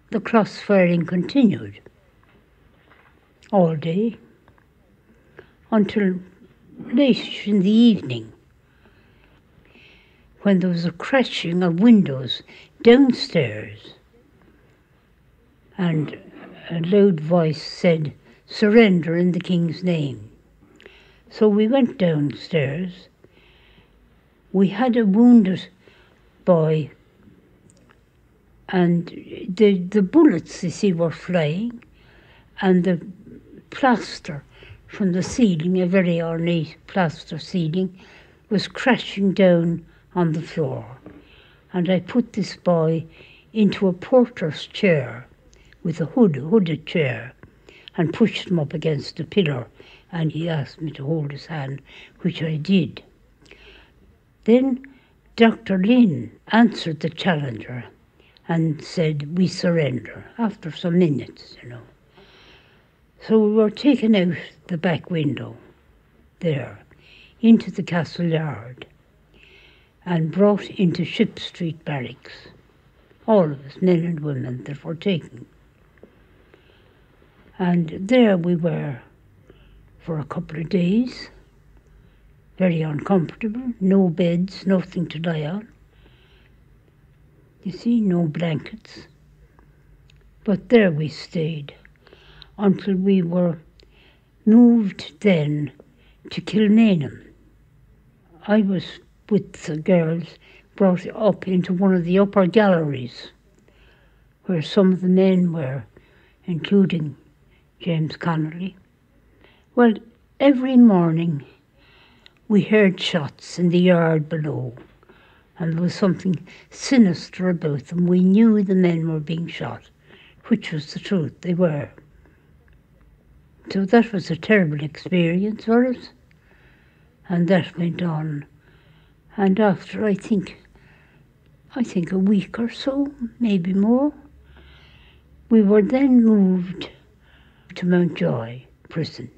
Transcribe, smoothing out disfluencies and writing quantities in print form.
the cross-firing continued all day until late in the evening, when there was a crashing of windows downstairs, and a loud voice said, "Surrender in the King's name." So we went downstairs. We had a wounded boy, and the bullets, you see, were flying, and the plaster from the ceiling, a very ornate plaster ceiling, was crashing down on the floor. And I put this boy into a porter's chair with a hooded chair, and pushed him up against a pillar, and he asked me to hold his hand, which I did. Then Dr. Lynn answered the challenger and said, "We surrender," after some minutes, you know. So we were taken out the back window there into the castle yard and brought into Ship Street Barracks, all of us, men and women, that were taken. And there we were for a couple of days, very uncomfortable, no beds, nothing to lie on. You see, no blankets. But there we stayed until we were moved then to Kilmainham. I was with the girls brought up into one of the upper galleries where some of the men were, including James Connolly. Well, every morning we heard shots in the yard below, and there was something sinister about them. We knew the men were being shot, which was the truth, they were. So that was a terrible experience for us, and that went on. And after, I think a week or so, maybe more, we were then moved to Mountjoy prison.